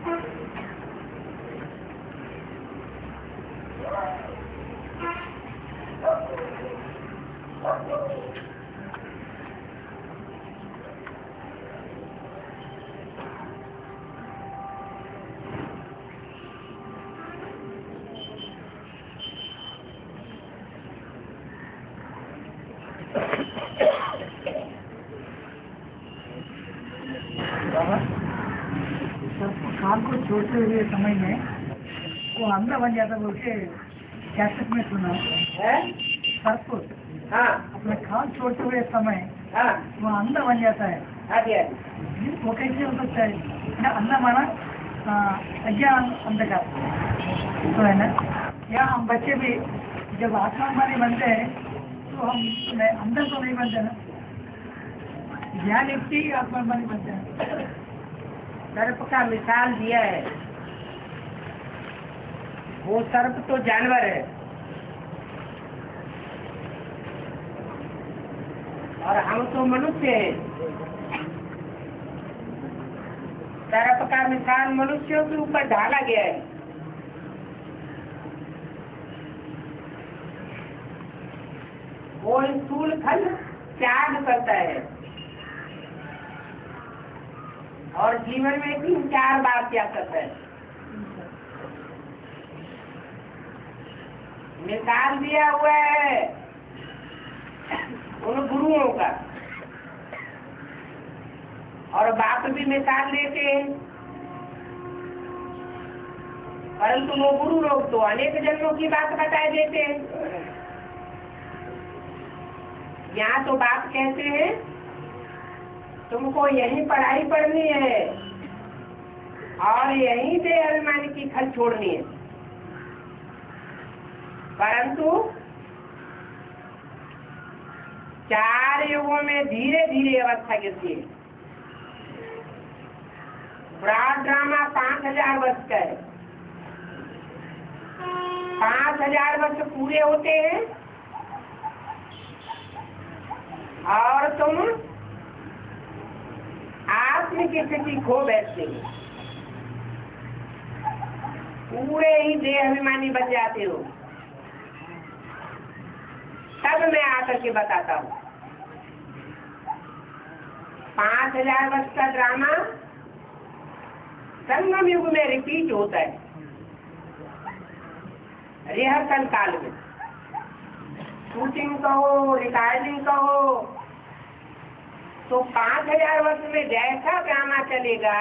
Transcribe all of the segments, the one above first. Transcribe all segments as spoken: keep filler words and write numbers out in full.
काल को छोड़ते हुए समय में वो अंधा बन जाता बोल के कैसेट में सुना है। सर्प हाँ अपने खाल छोड़ते हुए समय हाँ वो अंधा बन जाता है। हाँ जी वो कैसे हो सकता है ना? अंधा माना अज्ञान अंधकार तो है ना। या हम बच्चे भी जब आत्माभिमानी बनते हैं तो हम अंधा तो नहीं बनते ना, ज्ञान व्यक्ति आत्माभिमानी बनते हैं। सर्प का मिसाल दिया है, वो सर्प तो जानवर है और हम तो मनुष्य हैं। सर्प का मिसाल मनुष्यों के ऊपर ढाला गया है। वो स्थूल फल त्याग करता है और जीवन में तीन चार बार त्याग करता है। मिसाल दिया हुआ है उन गुरुओं का, और बाप भी मिसाल देते हैं, परंतु वो गुरु लोग तो अनेक जन्मों की बात बता देते हैं। यहाँ तो बाप कहते हैं तुमको यही पढ़ाई पढ़नी है और यहीं से अभिमान की खल छोड़नी है, परंतु चार युगों में धीरे धीरे अवस्था गिरती है। ब्रॉड ड्रामा पांच हजार वर्ष का है। पांच हजार वर्ष पूरे होते हैं और तुम आत्म की स्थिति खो बैठते हो, पूरे ही देह अभिमानी बन जाते हो। तब मैं आकर के बताता हूँ। पांच हजार वर्ष का ड्रामा संगम युग में रिपीट होता है, रिहर्सल काल में। शूटिंग कहो, रिकॉर्डिंग कहो, तो पांच हजार वर्ष में जैसा ड्रामा चलेगा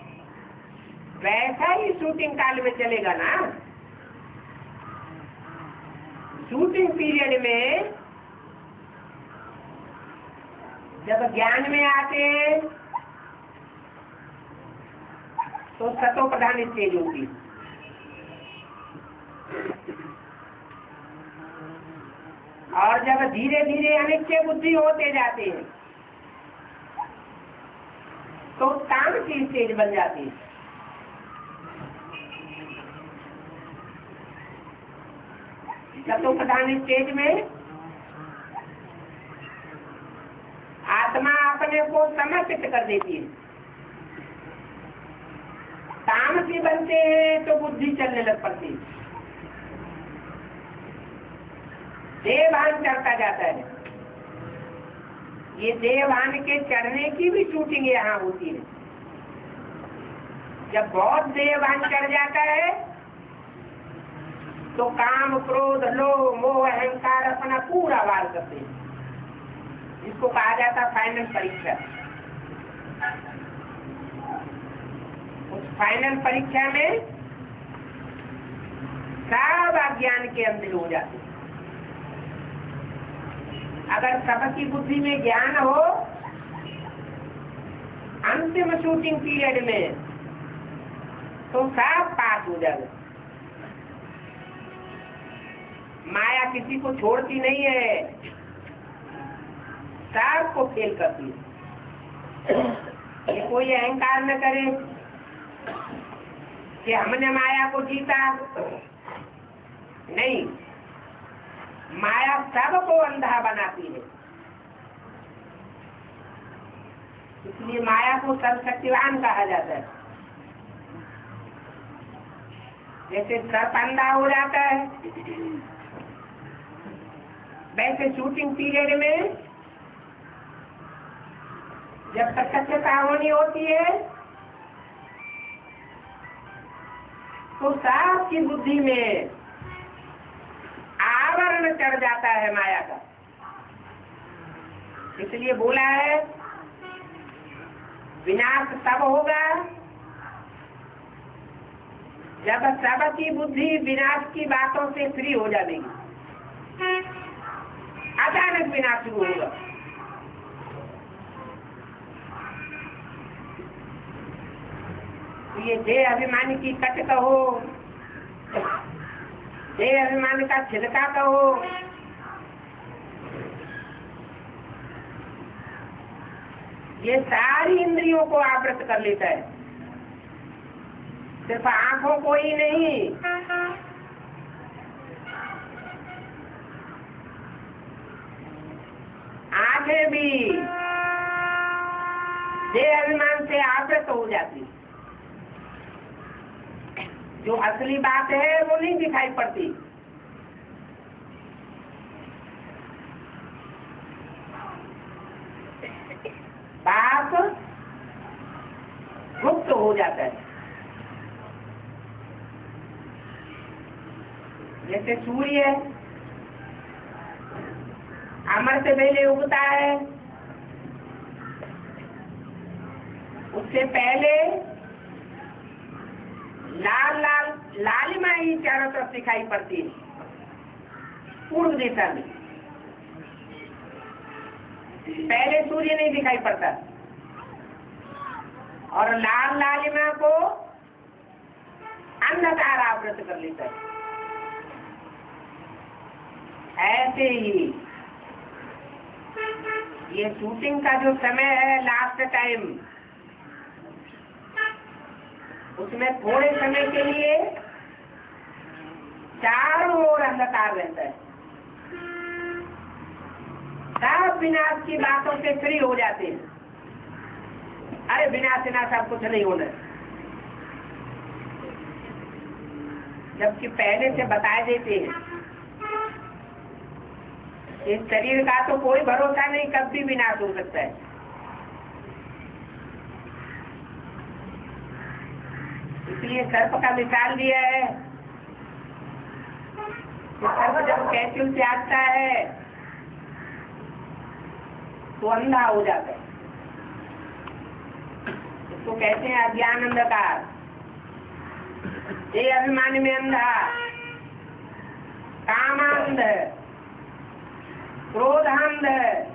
वैसा ही शूटिंग काल में चलेगा ना। शूटिंग पीरियड में जब ज्ञान में आते हैं तो सतो प्रधान स्टेज होती, और जब धीरे धीरे अनिश्चय बुद्धि होते जाते हैं तो ताम की स्टेज बन जाती है। सतो प्रधान स्टेज में आत्मा अपने को समर्पित कर देती है। तामसी बनते हैं तो बुद्धि चलने लग पड़ती है, देवभान चढ़ता जाता है। ये देवभान के चढ़ने की भी शूटिंग यहाँ होती है। जब बहुत देवभान चढ़ जाता है तो काम, क्रोध, लोभ, मोह, अहंकार अपना पूरा वार करते हैं। इसको कहा जाता फाइनल परीक्षा। उस फाइनल परीक्षा में सब अज्ञान के अंदर हो जाते हैं। अगर सबकी बुद्धि में ज्ञान हो, अंतिम शूटिंग पीरियड में तो सब पास हो जाएगा। माया किसी को छोड़ती नहीं है, सबको फेल करती है। ये कोई अहंकार न करे कि हमने माया को जीता, नहीं, माया सबको अंधा बनाती है। इसलिए माया को सर्वशक्तिवान कहा जाता है। जैसे सर्प अंधा हो जाता है, वैसे शूटिंग पीरियड में जब प्रत्यक्षता होनी होती है तो सबकी बुद्धि में आवरण चढ़ जाता है माया का। इसलिए बोला है विनाश तब होगा जब सबकी बुद्धि विनाश की बातों से फ्री हो जाएगी। अचानक विनाश शुरू होगा। ये जय अभिमान की कट कहो, जय अभिमान का छिलका कहो, ये सारी इंद्रियों को आवृत कर लेता है। सिर्फ आंखों को ही नहीं, आंखें भी जय अभिमान से आवृत हो जाती। जो असली बात है वो नहीं दिखाई पड़ती। बात गुप्त हो जाता है। जैसे सूर्य अमृत वेले उगता है, उससे पहले लाल लाल लालिमा ही चारों तरफ दिखाई पड़ती है पूर्व दिशा में। पहले सूर्य नहीं दिखाई पड़ता और लाल लालिमा को अंधकार आवृत कर लेता है। ऐसे ही ये शूटिंग का जो समय है, लास्ट टाइम, उसमें थोड़े समय के लिए चारों ओर अंधकार रहता है। सब विनाश की बातों से फ्री हो जाते हैं। अरे विनाश विनाश सब कुछ नहीं होना, जबकि पहले से बता देते हैं इस शरीर का तो कोई भरोसा नहीं, कब भी विनाश हो सकता है। इसलिए सर्प का मिसाल दिया है कि सर्प जब कैचुल से आता है तो अंधा हो जाता है। इसको कहते हैं अज्ञान अंधकार। ये अभिमान में अंधा, कामांध, क्रोधांध,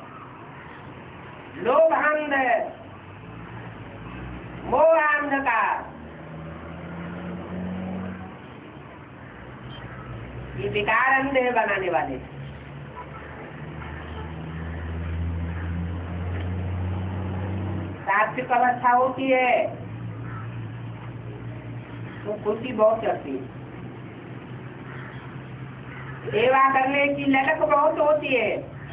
लोभांध, मोहांधकार, ये विकार अंधे बनाने वाले। सात्विक अवस्था होती है तो खुशी बहुत चढ़ती है, सेवा करने की ललक बहुत होती है।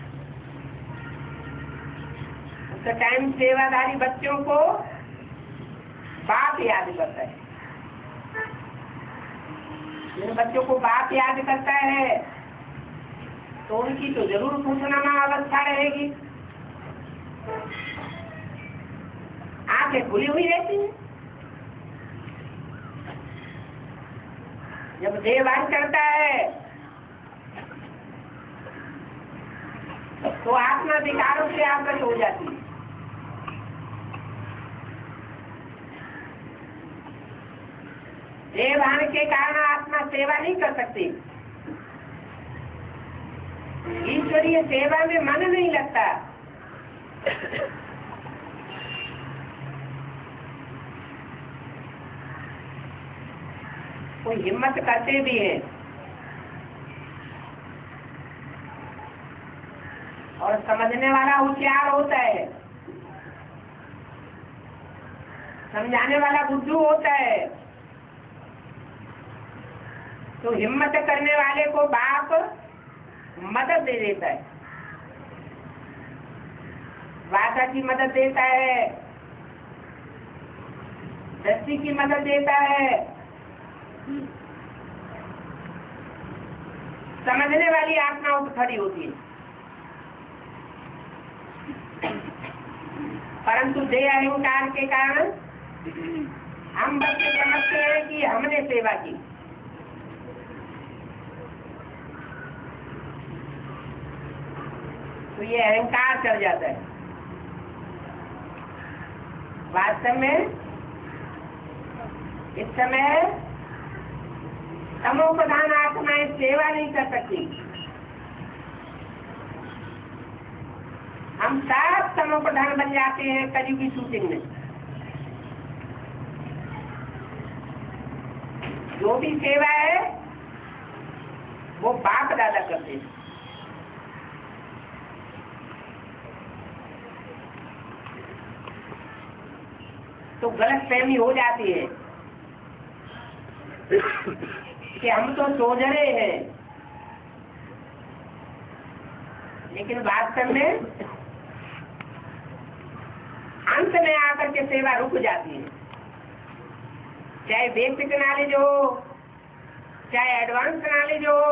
उस टाइम सेवादारी बच्चों को बाप याद करता है। जिन बच्चों को बाप याद करता है तो उनकी तो जरूर खुशनुमा अवस्था रहेगी, आंखें खुली हुई रहती हैं। जब देवान करता है तो आत्मा विकारों से आवृत हो जाती है। देवान के कारण आत्मा सेवा नहीं कर सकती। ईश्वरीय सेवा में मन नहीं लगता। कोई हिम्मत करते भी है और समझने वाला होशियार होता है, समझाने वाला बुद्धू होता है, तो हिम्मत करने वाले को बाप मदद दे देता है, वाचा की मदद देता है, दृष्टि की मदद देता है, समझने वाली आत्मा उठ खड़ी होती है, परंतु देह अहंकार के कारण हम बस समझते हैं कि हमने सेवा की। तो ये अहंकार चढ़ जाता है। वास्तव में इस समय तमो प्रधान आत्माएं सेवा नहीं कर सकती। हम सब तमो प्रधान बन जाते हैं कलयुग की शूटिंग में। जो भी सेवा है वो बाप दादा करते हैं। तो गलत फहमी हो जाती है कि हम तो सोजरे हैं, लेकिन वास्तव में अंत में आकर के सेवा रुक जाती है। चाहे बेसिक नॉलेज हो, चाहे एडवांस नॉलेज हो,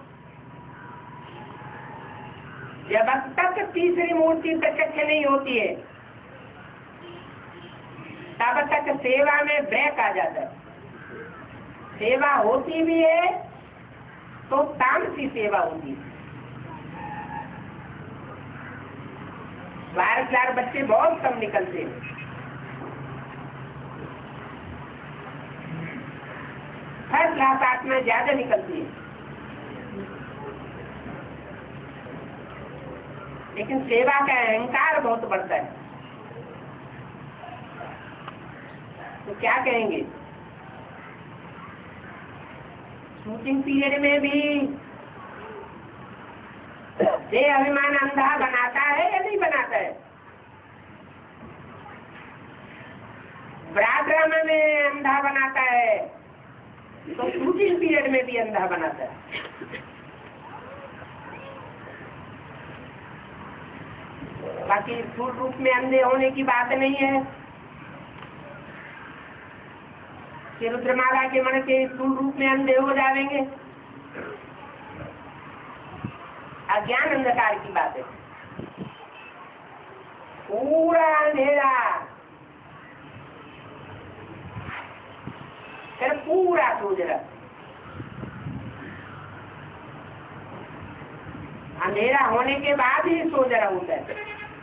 जब तक तीसरी मूर्ति प्रत्यक्ष नहीं होती है तब तक सेवा में ब्रेक आ जाता है। सेवा होती भी है तो तामसी सेवा होती है। बारह चार बच्चे बहुत कम निकलते हैं। फर्स्ट क्लास आत्मा ज्यादा निकलती है, लेकिन सेवा का अहंकार बहुत बढ़ता है। तो क्या कहेंगे, शूटिंग पीरियड में भी देह अभिमान अंधा बनाता है या नहीं बनाता है? ब्राह्मण में अंधा बनाता है तो शूटिंग पीरियड में भी अंधा बनाता है। बाकी स्थूल रूप में अंधे होने की बात नहीं है कि रुद्रमाला के मन के स्थूल रूप में अंधे हो जाएंगे। अज्ञान अंधकार की बात है। पूरा अंधेरा, फिर पूरा सूझरा। अंधेरा होने के बाद ही सूझरा होता है।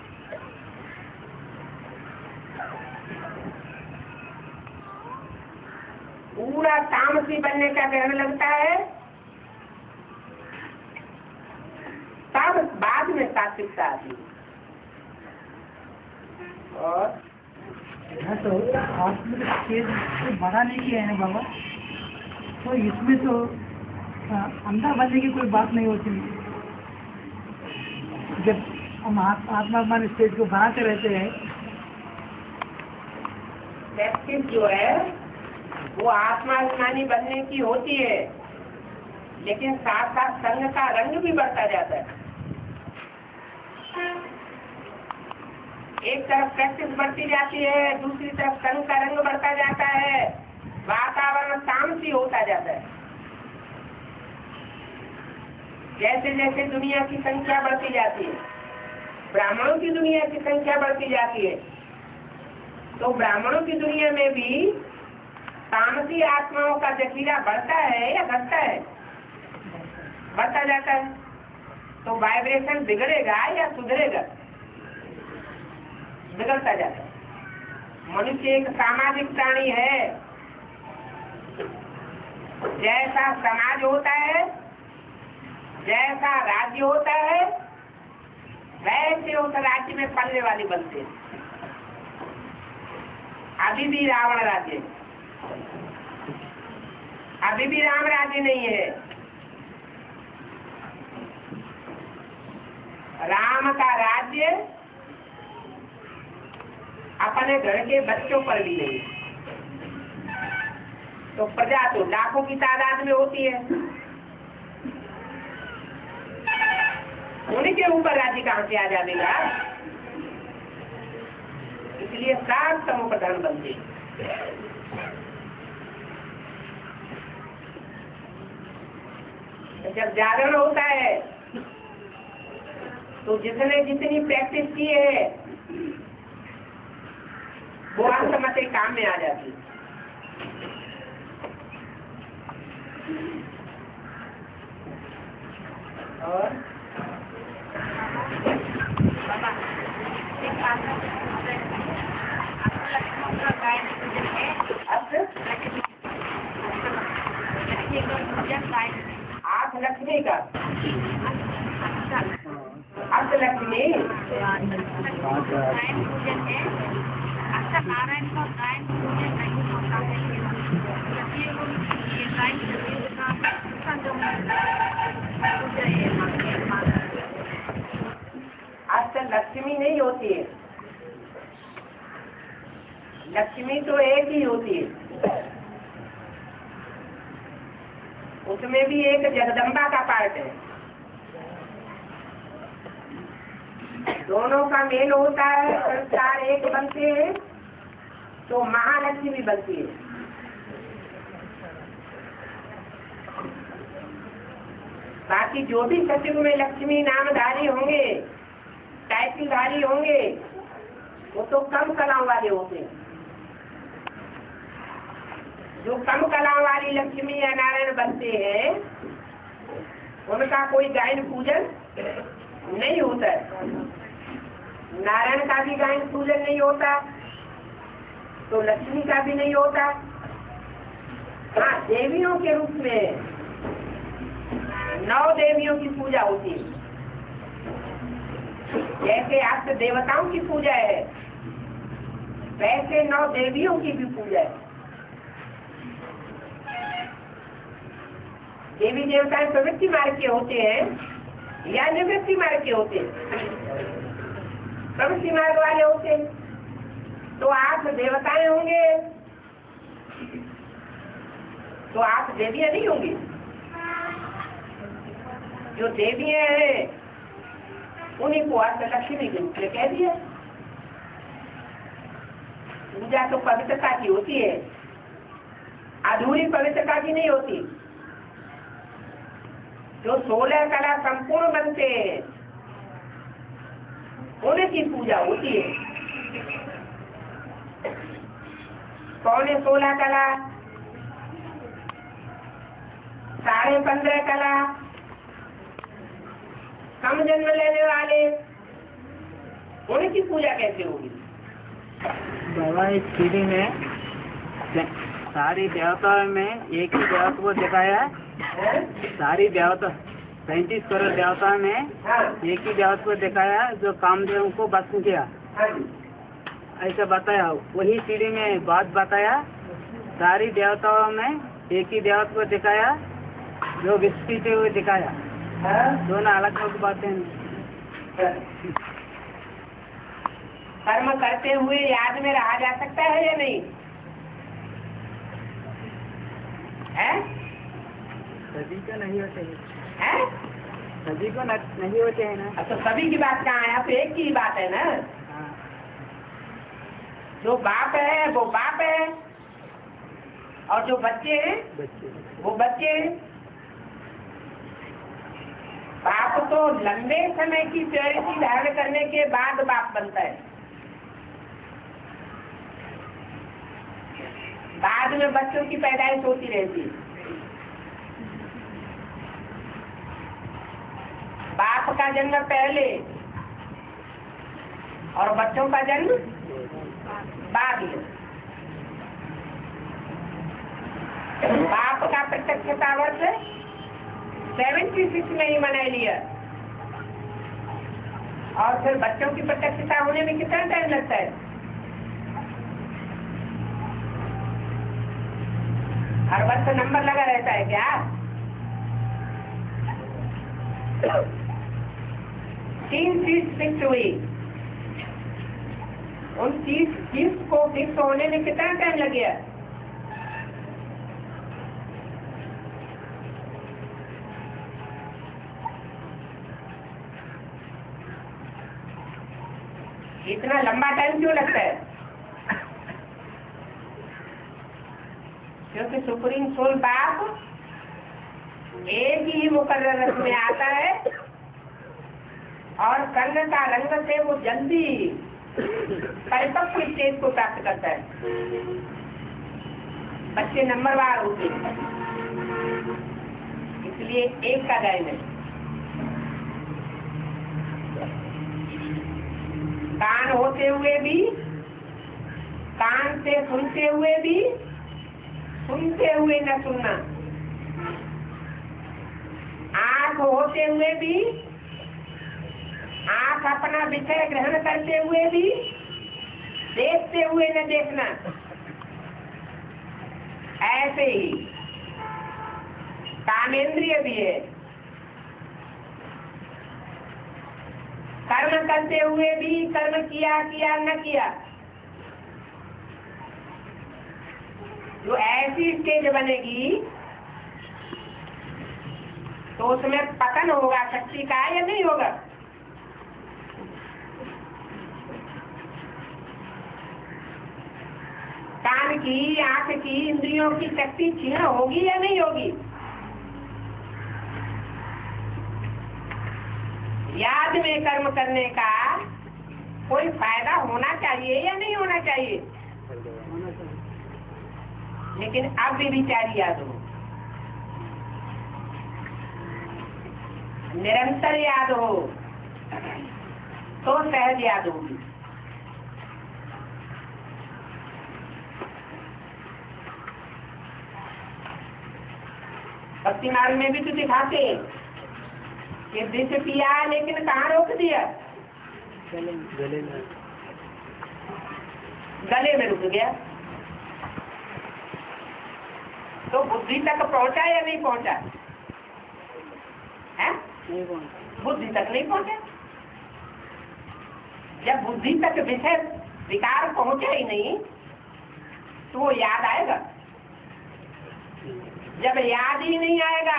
पूरा तामसी बनने का ग्रहण लगता है, तब बाद में सात्विकता आती है। और तो आत्मिक स्टेज बढ़ाने की है ना बाबा, तो इसमें तो आ, अंधा बनने की कोई बात नहीं होती। जब हम आत्माभिमान स्टेज को बढ़ाते रहते हैं, प्रैक्टिस जो है वो आत्माभिमानी बनने की होती है, लेकिन साथ साथ संग का रंग भी बढ़ता जाता है। एक तरफ प्रैक्टिस बढ़ती जाती है, दूसरी तरफ संग का रंग बढ़ता जाता है, वातावरण तामसी होता जाता है। जैसे जैसे दुनिया की संख्या बढ़ती जाती है, ब्राह्मणों की दुनिया की संख्या बढ़ती जाती है, तो ब्राह्मणों की दुनिया में भी तामसी आत्माओं का जखीरा बढ़ता है या घटता है? बढ़ता जाता है। तो वाइब्रेशन बिगड़ेगा या सुधरेगा? बिगड़ता जाता है। मनुष्य एक सामाजिक प्राणी है। जैसा समाज होता है, जैसा राज्य होता है, वैसे उस राज्य में पलने वाले बनते हैं। अभी भी रावण राज्य, अभी भी राम राज्य नहीं है। राम का राज्य अपने घर के बच्चों पर भी नहीं। तो प्रजा तो लाखों की तादाद में होती है, उन्हीं के ऊपर राज्य कहां से आ जाएगा? इसलिए सात समूह प्रधान बनते। जब जागरण होता है तो जिसने जितनी प्रैक्टिस की है वो अंतमते काम में आ जाती है। और आठ लक्ष्मी का अष्ट लक्ष्मी नारायण का गायन पूजन नहीं होता है। ये गायन अष्ट लक्ष्मी नहीं होती है, लक्ष्मी तो एक ही होती है। उसमें भी एक जगदम्बा का पार्ट है। दोनों का मेल होता है, संस्कार एक बनते हैं तो महालक्ष्मी बनती है। बाकी जो भी सचिव में लक्ष्मी नामधारी होंगे, टाइटलधारी होंगे, वो तो कम कलाओं वाले होते हैं। जो कम कलाओं वाली लक्ष्मी या नारायण बनते हैं उनका कोई गायन पूजन नहीं होता है। नारायण का भी गायन पूजन नहीं होता तो लक्ष्मी का भी नहीं होता। हाँ, देवियों के रूप में नौ देवियों की पूजा होती है। जैसे अष्ट देवताओं की पूजा है वैसे नौ देवियों की भी पूजा है। देवी देवता प्रवृत्ति मार्ग के होते हैं या निवृत्ति मार्ग के होते हैं। प्रवृत्ति मार्ग वाले होते हैं तो आठ देवताएं होंगे तो आठ देवियां नहीं होंगी। जो देवियां हैं उन्हीं को अष्ट लक्ष्मी के रूप में कह दिया। पूजा तो पवित्रता की होती है, अधूरी पवित्रता की नहीं होती। जो सोलह कला संपूर्ण बनते हैं उनकी पूजा होती है। कौन है सोलह कला? साढ़े पंद्रह कला, कम जन्म लेने वाले, उनकी पूजा कैसे होगी? बाबा इस पीढ़ी में सारी देवताओं में एक ही देवता को दिखाया है। सारी देवता पैंतीस करोड़ देवताओं में हाँ। एक ही देवता को दिखाया जो कामदेव को भस्म किया, हाँ। ऐसा बताया। वही सीढ़ी में बात बताया सारी देवताओं में एक ही देवता को दिखाया जो विस्तृत हुए दिखाया। हाँ। दोनों अलग अलग बातें हैं। कर्म करते हुए याद में रहा जा सकता है या नहीं है? सभी को नहीं होते हैं, है? सभी को न, नहीं होते हैं ना। अब तो सभी की बात कहाँ है? अब तो एक की ही बात है ना। हाँ। जो बाप है वो बाप है और जो बच्चे हैं बच्चे वो बच्चे हैं। बाप तो लंबे समय की प्योरिटी धारण करने के बाद बाप बनता है। बाद में बच्चों की पैदाइश होती रहती है। बाप का जन्म पहले और बच्चों का जन्म बाद में। बाप का प्रत्यक्षता वर्ष सेवेंटी सिक्स में ही मना लिया और फिर बच्चों की प्रत्यक्षता होने में कितना टाइम लगता है? हर वर्ष नंबर लगा रहता है क्या? तीन चीज फिक्स हुई, उन तीस चीज को फिक्स होने में कितना टाइम लग गया? इतना लंबा टाइम क्यों लगता है? क्योंकि सुप्रीम सोल बाप एक ही मुकर्रर रस में आता है और कर्ण का रंग से वो जल्दी परिपक्व स्टेज को प्राप्त करता है। बच्चे नंबरवार होते हैं, इसलिए एक का गायन है। कान होते हुए भी, कान से सुनते हुए भी, सुनते हुए न सुनना। आंख होते हुए भी, आंख अपना विषय ग्रहण करते हुए भी, देखते हुए न देखना। ऐसे ही कामेंद्रिय भी है, कर्म करते हुए भी कर्म किया किया न किया। जो ऐसी स्टेज बनेगी तो उसमें पतन होगा शक्ति का या नहीं होगा? कान की, आंख की, इंद्रियों की शक्ति क्षीण होगी या नहीं होगी? याद में कर्म करने का कोई फायदा होना चाहिए या नहीं होना चाहिए? लेकिन अब भी विचार याद हो, निरंतर याद हो तो सहज याद होगी। भक्ति मार्ग में भी तो दिखाते कि विष पिया लेकिन कहाँ रोक दिया? गले गले में गले में रुक गया। तो बुद्धि तक पहुंचा या नहीं पहुंचा? है? नहीं पहुंचा। बुद्धि तक नहीं पहुंचा। जब बुद्धि तक विषय विकार पहुंचा ही नहीं तो वो याद आएगा? जब याद ही नहीं आएगा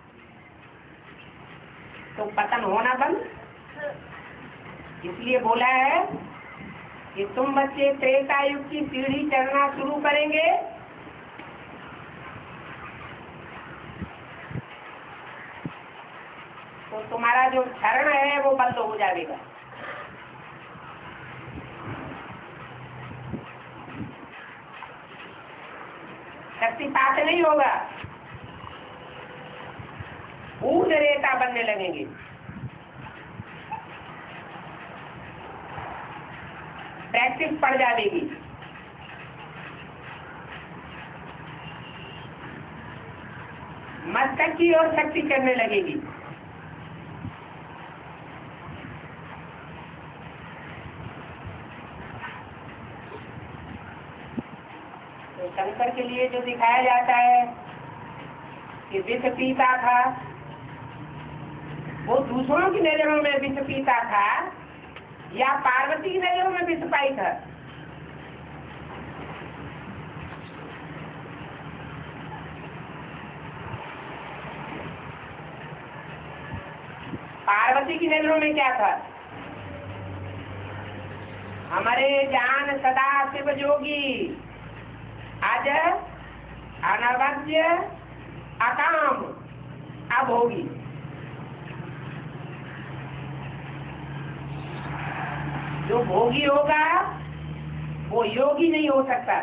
तो पतन होना बंद। इसलिए बोला है कि तुम बच्चे त्रेता युग की सीढ़ी चढ़ना शुरू करेंगे तो तुम्हारा जो क्षरण है वो बंद हो जाएगा। शक्तिपात नहीं होगा, ऊर्ध रेता बनने लगेंगे। प्रैक्टिस पड़ जाएगी। मस्तक की ओर शक्ति करने लगेगी। तो शंकर के लिए जो दिखाया जाता है कि विष पीता था, वो दूसरों की नजरों में विष पीता था या पार्वती की नजरों में विष पाई था? पार्वती की नजरों में क्या था? हमारे जान सदा शिव जोगी, आज अनवद्य अकाम अभोगी। जो भोगी होगा वो योगी नहीं हो सकता।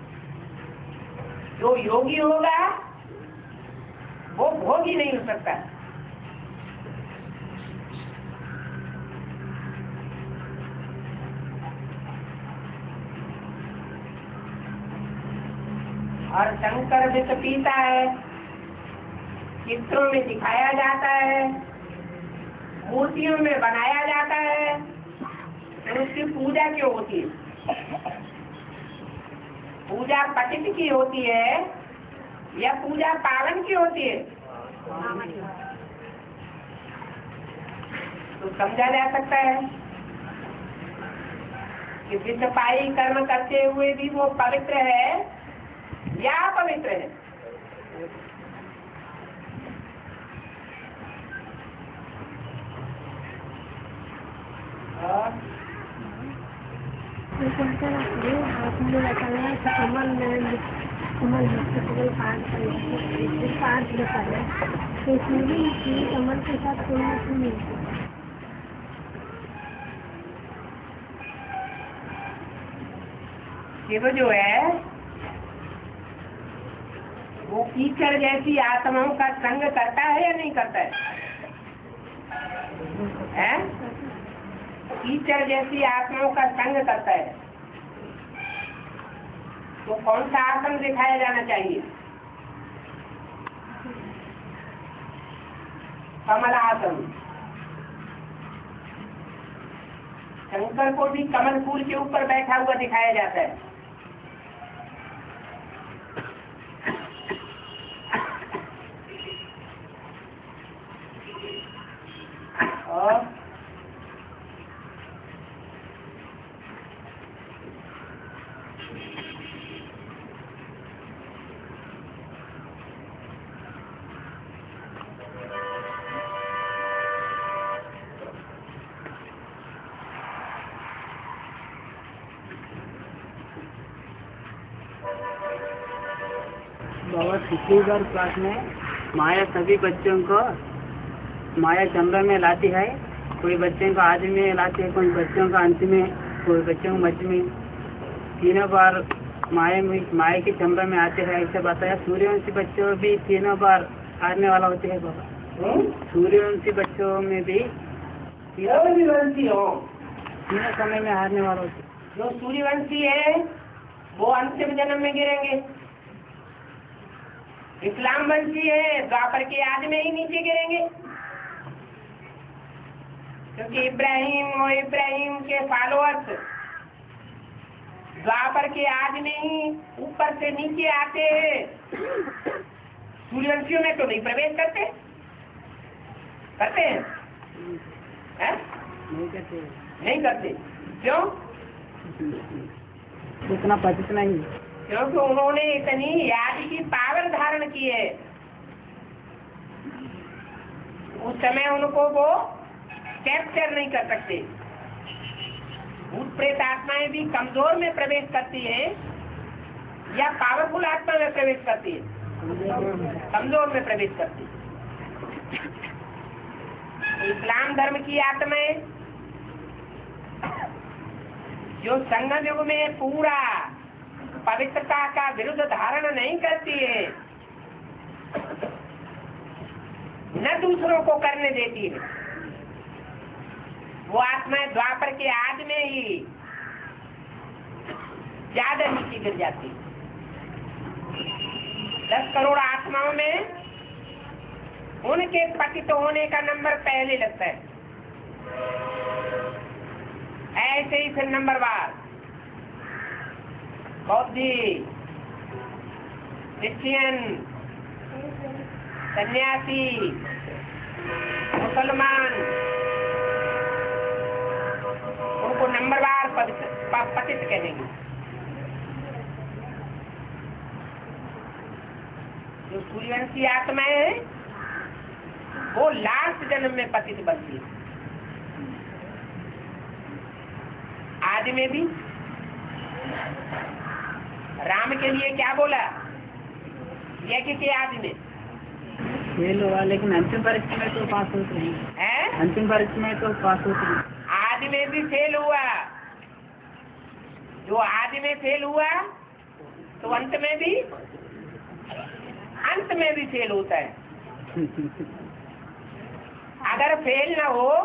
जो योगी होगा वो भोगी नहीं हो सकता। और शंकर विष पीता है, चित्रों में दिखाया जाता है, मूर्तियों में बनाया जाता है, तो उसकी पूजा क्यों होती है? पूजा पतित की होती है या पूजा पावन की होती है? तो समझा जा सकता है कि विषपाई कर्म करते हुए भी वो पवित्र है या अपवित्र है। और शंकर हाथ में रखा है कमल में कमल कमल पाठ कर पाठ बताया तो सूर्य की कमल के साथ कोई नहीं मिलती। शिव जो है वो कीचड़ जैसी आत्माओं का संग करता है या नहीं करता है, है? कीचड़ जैसी आत्माओं का संग करता है। तो कौन सा आसन दिखाया जाना चाहिए? कमलासन। शंकर को भी कमल फूल के ऊपर बैठा हुआ दिखाया जाता है। और बाबा पिछली बार क्लास में माया सभी बच्चों को माया चंद्र में लाती है, कोई बच्चों को आदि में लाती है, कोई बच्चों को अंत में, कोई बच्चों को मध्य में, तीनों बार माया में माया के चंद्र में आते हैं ऐसा बताया। सूर्यवंशी बच्चों भी तीनों बार हारने वाला होते हैं बाबा। सूर्यवंशी बच्चों में भी सूर्यवंशी हो, तीनों समय में हारने वाला होते हैं। जो सूर्यवंशी है वो अंतिम जन्म में गिरेंगे। इस्लाम वंशी है द्वापर के आदि में ही नीचे गिरेंगे, क्योंकि इब्राहिम और इब्राहिम के फॉलोअर्स द्वापर के आदि में ही ऊपर से नीचे आते हैं। सूर्यवंशियों में तो नहीं प्रवेश करते, करते हैं? है? नहीं करते, नहीं करते। क्यों? उतना पतित नहीं, क्योंकि उन्होंने इतनी याद की पावर धारण की है। उस समय उनको वो कैप्चर नहीं कर सकते। भूत प्रेत आत्माएं भी कमजोर में प्रवेश करती है या पावरफुल आत्मा में प्रवेश करती है? कमजोर में प्रवेश करती है। इस्लाम धर्म की आत्माएं जो संगम युग में पूरा पवित्रता का विरुद्ध धारण नहीं करती है, न दूसरों को करने देती है, वो आत्माएं द्वापर के आदि में ही ज्यादा नीचे गिर जाती है। दस करोड़ आत्माओं में उनके पतित होने का नंबर पहले लगता है। ऐसे ही फिर नंबर वार बौद्धि, क्रिश्चियन, सन्यासी, मुसलमान, उनको नंबरवार पतित कहेंगे। जो सूर्यवंशी आत्माएं हैं वो लास्ट जन्म में पतित बनती है। आदि में भी राम के लिए क्या बोला? यज्ञ के आदि में फेल हुआ, लेकिन अंतिम परीक्षा में तो पास होते हैं। अंतिम परीक्षा में तो पास होते हैं। आदि में भी फेल हुआ। जो आदि में फेल हुआ तो अंत में भी अंत में भी फेल होता है। अगर फेल ना हो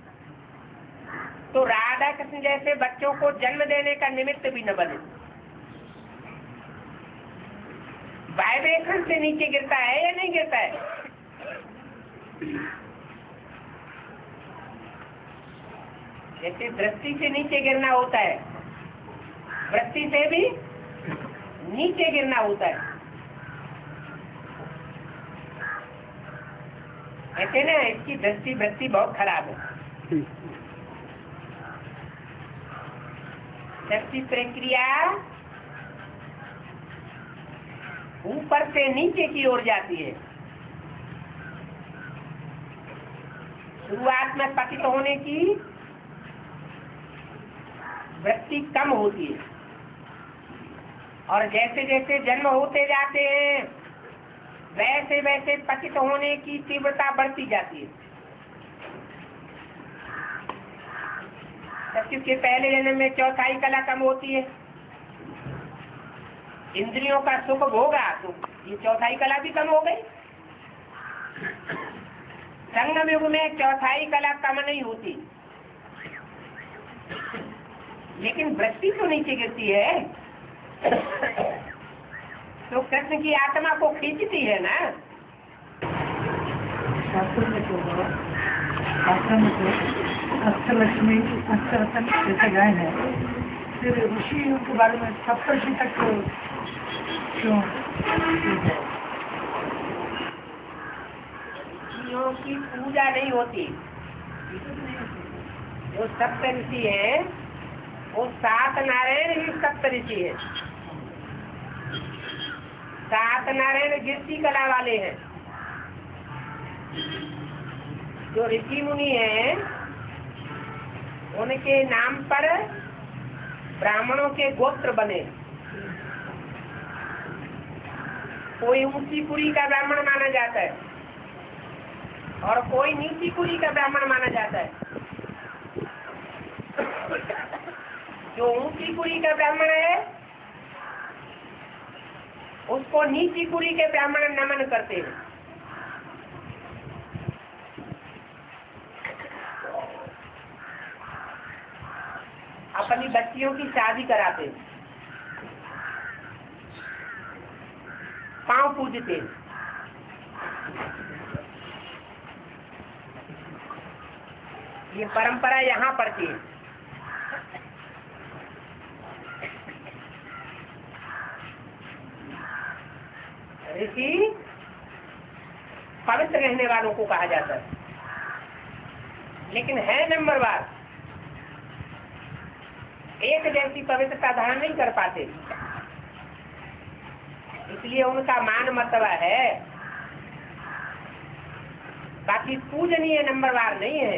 तो राधा कृष्ण जैसे बच्चों को जन्म देने का निमित्त भी न बने। वाइब्रेशन से नीचे गिरता है या नहीं गिरता है? जैसे दृष्टि से नीचे गिरना होता है, वृत्ति से भी नीचे गिरना होता है। ऐसे ना इसकी दृष्टि वृत्ति बहुत खराब है। दृष्टि प्रक्रिया ऊपर से नीचे की ओर जाती है। शुरुआत में पतित होने की वृत्ति कम होती है, और जैसे जैसे जन्म होते जाते हैं वैसे वैसे पतित होने की तीव्रता बढ़ती जाती है। सत्युग के पहले जन्म में चौथाई कला कम होती है, इंद्रियों का सुख भोगा तो ये चौथाई कला भी कम हो गई। संगम युग में चौथाई कला कम नहीं होती, लेकिन वृत्ति तो नीचे गिरती है, तो कृष्ण की आत्मा को खींचती है ना। शास्त्र में तो शास्त्र में तो अष्टलक्ष्मी अष्टरत्न जैसे गाय है, फिर ऋषि के बारे में सप्तर्षि तक क्यों? ऋषियों की पूजा नहीं होती। जो सप्त ऋषि है वो सात नारायण ही सप्त ऋषि है। सात नारायण गिरती कला वाले हैं। जो ऋषि मुनि हैं उनके नाम पर ब्राह्मणों के गोत्र बने। कोई ऊंची कुली का ब्राह्मण माना जाता है और कोई नीची कुली का ब्राह्मण माना जाता है। जो ऊंची कुली का ब्राह्मण है उसको नीची कुली के ब्राह्मण नमन करते हैं। अपनी बच्चियों की शादी कराते हैं, पांव पूजते हैं। ये परंपरा यहाँ पड़ती है। ऋषि पवित्र रहने वालों को कहा जाता है, लेकिन है नंबरवार, एक जैसी पवित्रता धारण नहीं कर पाते, इसलिए उनका मान मर्तबा है, बाकी पूजनीय नंबरवार नहीं है।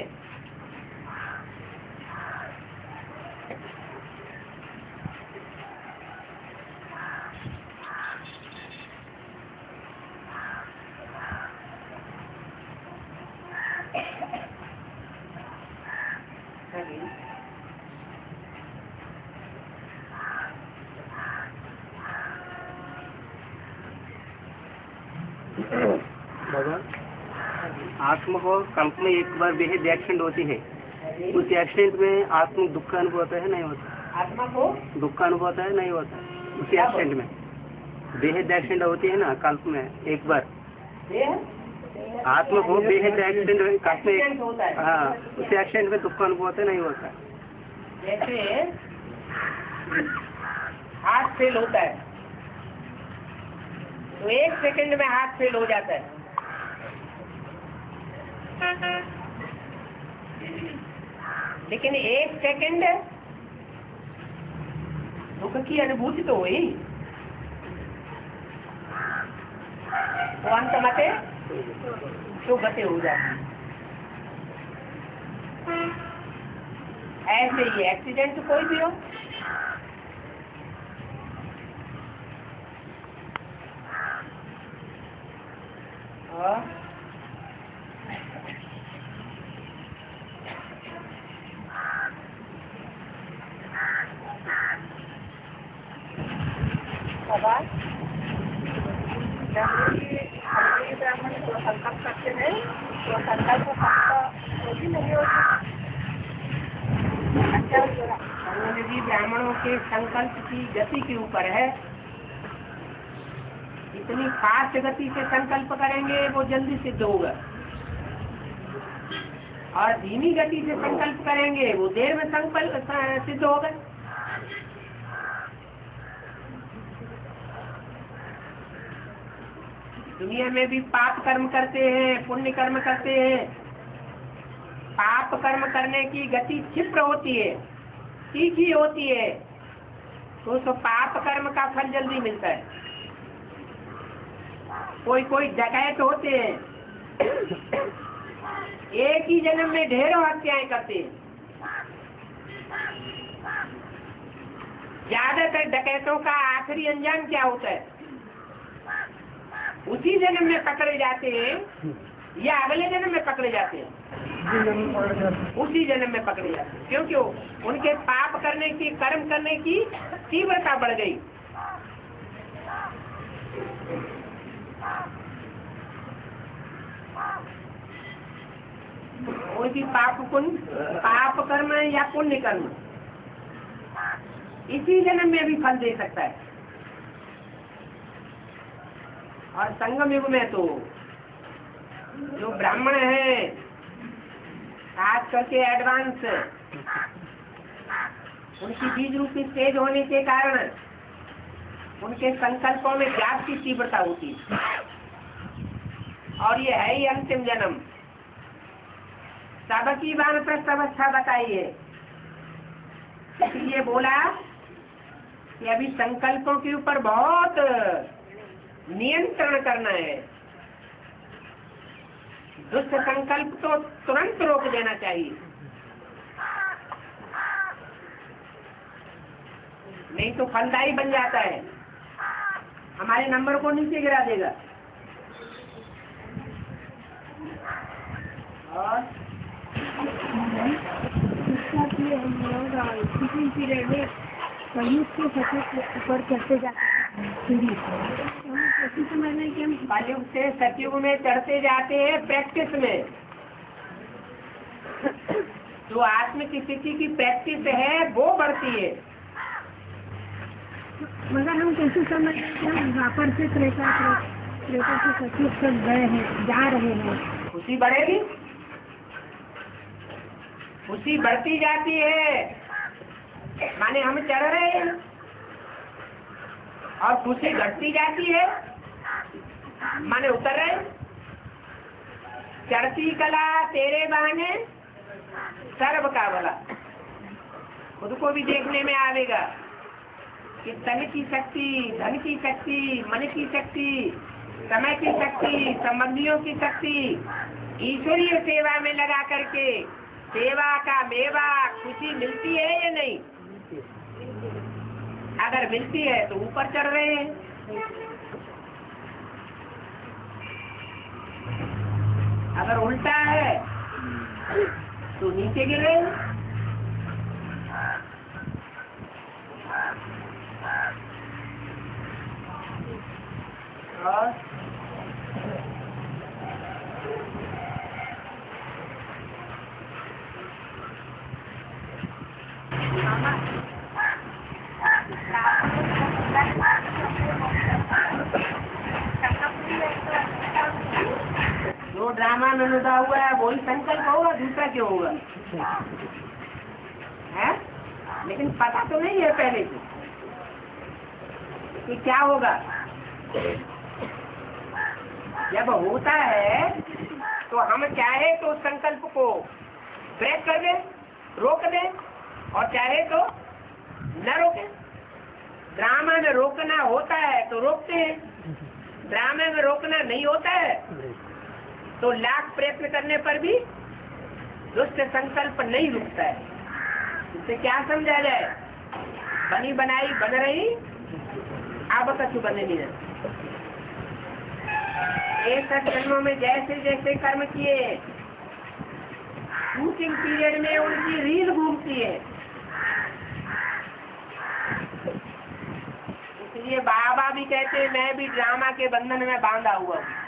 भगवान, आत्मा को कल्प में एक बार बेहद एक्सीडेंट होती है, उस एक्सीडेंट में आत्मा दुख का अनुभव होता है नहीं होता? आत्मा को दुख का अनुभव होता है नहीं होता? उसी एक्सीडेंट में बेहद एक्सीडेंट होती है ना कल्प में एक बार, आत्मा को बेहद एक्सीडेंट कल्प में, हाँ, उसी एक्सीडेंट में दुख का अनुभव होता है नहीं होता? जैसे हाथ फेल होता है तो एक सेकंड में हाथ फेल हो जाता है, लेकिन एक सेकंड दुख की अनुभूति तो हुई, तो अंत मते तो गते हो जाती। ऐसे ही एक्सीडेंट कोई भी हो, और ब्राह्मण जो संकल्प करते हैं तो संकल्प होती नहीं होती। भी ब्राह्मणों के संकल्प की गति के ऊपर है, इतनी फास्ट गति से संकल्प करेंगे वो जल्दी सिद्ध होगा, और धीमी गति से संकल्प करेंगे वो देर में संकल्प सिद्ध होगा। दुनिया में भी पाप कर्म करते हैं, पुण्य कर्म करते हैं। पाप कर्म करने की गति क्षिप्र होती है, तीखी होती है, तो उस पाप कर्म का फल जल्दी मिलता है। कोई कोई डकैत होते हैं, एक ही जन्म में ढेरों हत्याएं करते हैं। ज्यादातर डकैतों का आखिरी अंजाम क्या होता है? उसी जन्म में पकड़े जाते हैं या अगले जन्म में पकड़े जाते हैं? उसी जन्म में पकड़े जाते हैं। क्यों क्यों? उनके पाप करने की, कर्म करने की तीव्रता बढ़ गई। कोई भी पाप पुण्य, पाप कर्म या पुण्य कर्म इसी जन्म में भी फल दे सकता है। और संगम युग में तो जो ब्राह्मण है, खास करके एडवांस, उनकी बीज रूपी तेज होने के कारण उनके संकल्पों में ज्ञात की तीव्रता होती है। और ये है ही अंतिम जन्म। सबकी वानप्रस्थ अवस्था बताई है, इसलिए बोला कि अभी संकल्पों के ऊपर बहुत नियंत्रण करना है। दुष्ट संकल्प तो तुरंत रोक देना चाहिए, नहीं तो फलदायी बन जाता है, हमारे नंबर को नीचे गिरा देगा। और हम लोग किसी पीरियड में कलयुग के सतयुग ऊपर चढ़ते जाते हैं, समझना कि हम कलयुग से सतयुग में चढ़ते जाते हैं प्रैक्टिस में। जो आत्म की स्थिति की प्रैक्टिस है वो बढ़ती है। मगर हम कैसे समझ हम द्वापर से त्रेता त्रेता से सतयुग तक गए हैं, जा रहे हैं। खुशी बढ़ेगी, खुशी बढ़ती जाती है, माने हम चढ़ रहे हैं, और खुशी घटती जाती है माने उतर रहे। चढ़ती कला तेरे बहाने सर्व का भला, खुद को भी देखने में आवेगा कि तन की शक्ति, धन की शक्ति, मन की शक्ति, समय की शक्ति, संबंधियों की शक्ति, ईश्वरीय सेवा में लगा करके सेवा का मेवा खुशी मिलती है या नहीं? अगर मिलती है तो ऊपर चढ़ रहे हैं, अगर उल्टा है तो नीचे गिर रहे हैं। और जो ड्रामा में लुटा हुआ है वही संकल्प होगा, दूसरा क्यों होगा? है? लेकिन पता तो नहीं है पहले से कि क्या होगा। जब होता है तो हम चाहे तो संकल्प को ब्रेक कर दे, रोक दे, और चाहे तो न रोके। ड्रामा में रोकना होता है तो रोकते हैं, ड्रामे में रोकना नहीं होता है तो लाख प्रयत्न करने पर भी दुष्ट संकल्प नहीं रुकता है। इससे क्या समझा जाए? बनी बनाई बन रही, अब कछु बने नहीं है। एक जन्मों में जैसे जैसे कर्म किए, शूटिंग पीरियड में उनकी रील घूमती है। इसलिए बाबा भी कहते हैं मैं भी ड्रामा के बंधन में बांधा हुआ हूँ।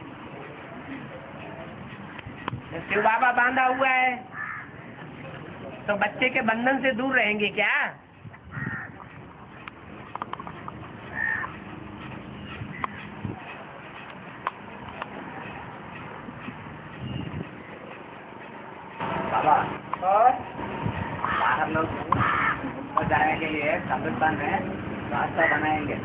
शिव बाबा बांधा हुआ है तो बच्चे के बंधन से दूर रहेंगे क्या? बाबा और बाहर लोग और जाने के लिए कब्रिस्तान में रास्ता बनाएंगे,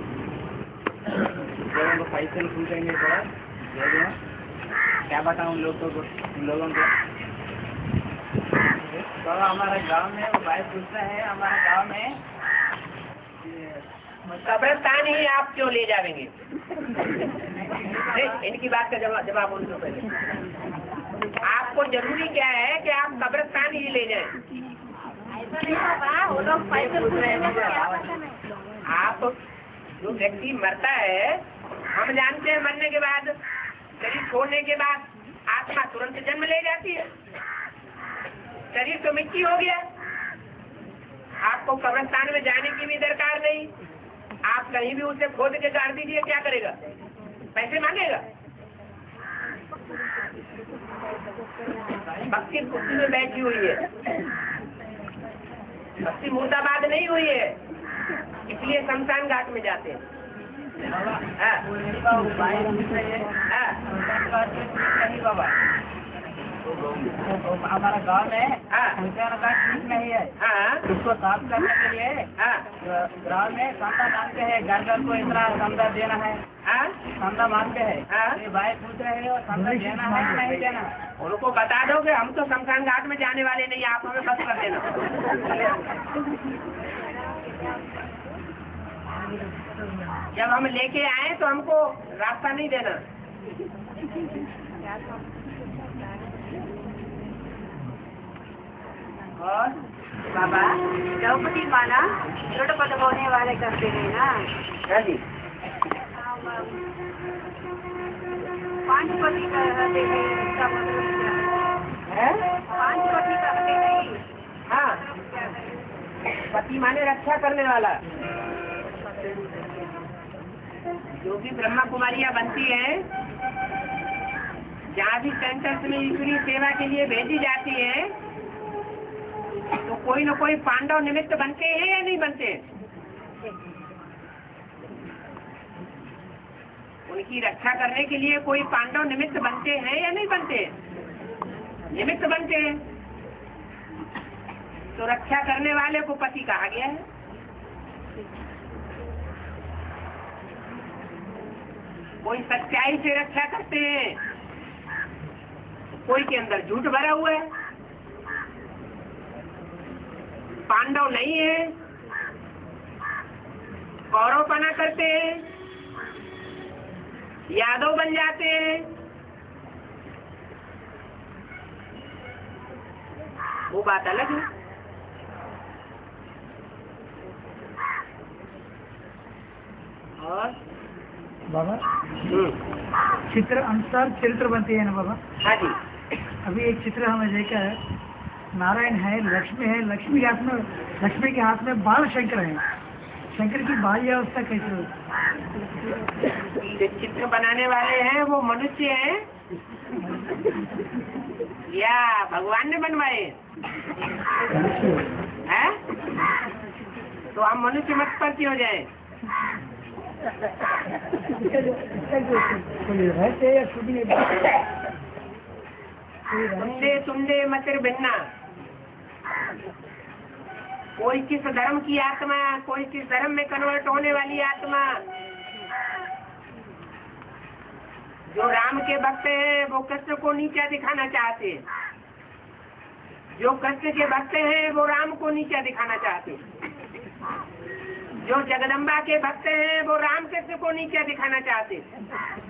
जो उनको पैसे पूछेंगे तो दे दो। क्या बताऊँ उन लोगों को, उन लोगों को तो हमारे गांव में वो भाई पूछते हैं, हमारे गांव में कब्रिस्तान ही आप क्यों ले जाएंगे? इनकी बात का जवाब जवाब बोल दो पहले। आपको जरूरी क्या है कि आप कब्रिस्तान ही ले जाएं? वो लोग पैसे पूछ रहे हैं, क्या पता नहीं। आप जो व्यक्ति मरता है, हम जानते हैं मरने के बाद, शरीर छोड़ने के बाद आत्मा तुरंत जन्म ले जाती है। शरीर तो मिट्टी हो गया, आपको कब्रिस्तान में जाने की भी दरकार नहीं। आप कहीं भी उसे खोद के गाड़ दीजिए, क्या करेगा? पैसे मांगेगा। भक्ति कुर्सी में बैठी हुई है, भक्ति मुर्दाबाद नहीं हुई है, इसलिए शमशान घाट में जाते हैं। हाँ। हाँ। हमारा गाँव में हाँ। शमशान घाट ठीक नहीं है, हाँ। उसको साफ करने के लिए हाँ। गाँव में चंदा मांगते हैं, घर घर को इतना चंदा देना है। हाँ। चंदा मांगते हैं। हाँ। ये भाई पूछ रहे हो चंदा देना है कि नहीं देना? उनको बता दो कि हम तो शमशान घाट में जाने वाले नहीं, आप हमें बस कर देना। जब हम लेके आए तो हमको रास्ता नहीं देना। और बाबा द्रौपदी माना छोटे पद होने वाले करते हैं ना। हाँ जी। पांच पति कहते हैं, इसका मतलब क्या है? है? पांच पति कहते नहीं। हाँ, पति माने रक्षा करने वाला। जो भी ब्रह्मा कुमारियाँ बनती हैं, जहाँ भी सेंटर्स में ईश्वरीय सेवा के लिए भेजी जाती है, तो कोई न कोई पांडव निमित्त बनते हैं या नहीं बनते? उनकी रक्षा करने के लिए कोई पांडव निमित्त बनते हैं या नहीं बनते? निमित्त बनते हैं। तो रक्षा करने वाले को पति कहा गया है। कोई सच्चाई से रक्षा करते हैं, कोई के अंदर झूठ भरा हुआ है। पांडव नहीं है, कौरवपना करते हैं, यादव बन जाते हैं। वो बात अलग है। और बाबा हम्म, चित्र अनुसार चरित्र बनते हैं ना बाबा। हाँ जी। अभी एक चित्र हमें देखा है, नारायण है, लक्ष्मी है, लक्ष्मी के हाथ में लक्ष्मी के हाथ में बाल शंकर है। शंकर की बाल अवस्था कैसे होती? जो चित्र बनाने वाले हैं वो मनुष्य हैं या भगवान ने बनवाए हैं? तो हम मनुष्य मत पर क्यों जाए? रहते या खुद नहीं तुंडे तुंडे मतिर भिन्ना। कोई किस धर्म की आत्मा, कोई किस धर्म में कन्वर्ट होने वाली आत्मा। जो राम के भक्त हैं वो कृष्ण को नीचा दिखाना चाहते हैं, जो कृष्ण के भक्त हैं वो राम को नीचा दिखाना चाहते हैं, जो जगदम्बा के भक्त हैं वो राम कृष्ण को नीचा दिखाना चाहते हैं।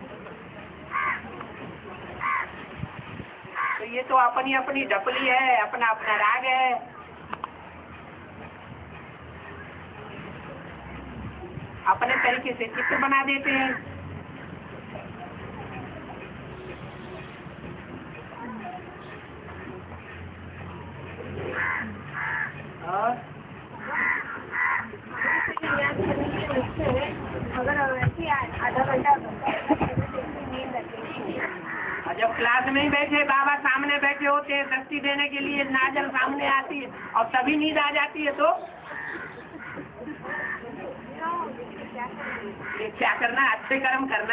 तो ये तो अपनी अपनी डपली है, अपना अपना राग है। अपने तरीके से चित्र बना देते हैं। और अगर ऐसे आधा घंटा नींद लगेगी। और जब क्लास में ही बैठे, बाबा सामने बैठे होते हैं, दृष्टि देने के लिए नाजर सामने आती है और तभी नींद आ जाती है, तो ये क्या करना? अच्छे कर्म करना,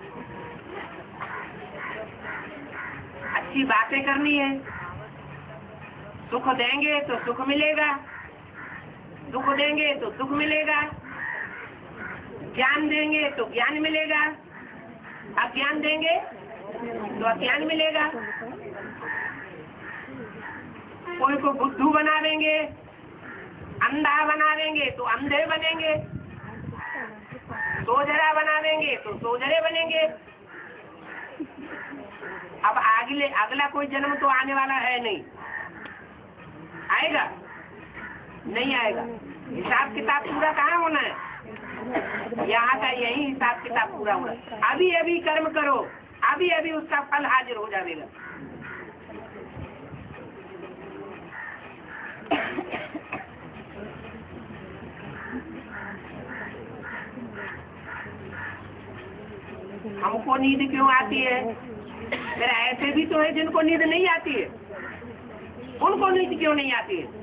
अच्छी बातें करनी है। सुख देंगे तो सुख मिलेगा, दुख देंगे तो दुख मिलेगा, ज्ञान देंगे तो ज्ञान मिलेगा, अज्ञान देंगे तो अज्ञान मिलेगा। कोई को बुद्धू बना देंगे, अंधा बना देंगे तो अंधे बनेंगे, सोजरा बना देंगे तो सोजरे बनेंगे। अब अगले अगला कोई जन्म तो आने वाला है नहीं, आएगा नहीं आएगा। हिसाब किताब पूरा कहाँ होना है? यहाँ का यही हिसाब किताब पूरा होना है। अभी अभी कर्म करो, अभी अभी उसका फल हाजिर हो जाएगा। हमको नींद क्यों आती है? मेरा ऐसे भी तो है जिनको नींद नहीं आती है, उनको नींद क्यों नहीं आती है?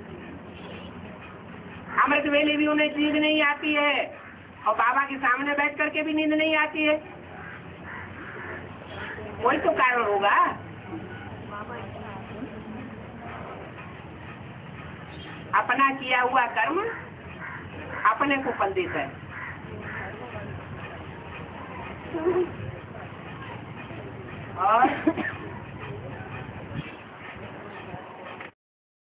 अमृत वेले भी उन्हें नींद नहीं आती है और बाबा के सामने बैठ करके भी नींद नहीं आती है। कोई तो कारण होगा। अपना किया हुआ कर्म अपने को फल देता है। और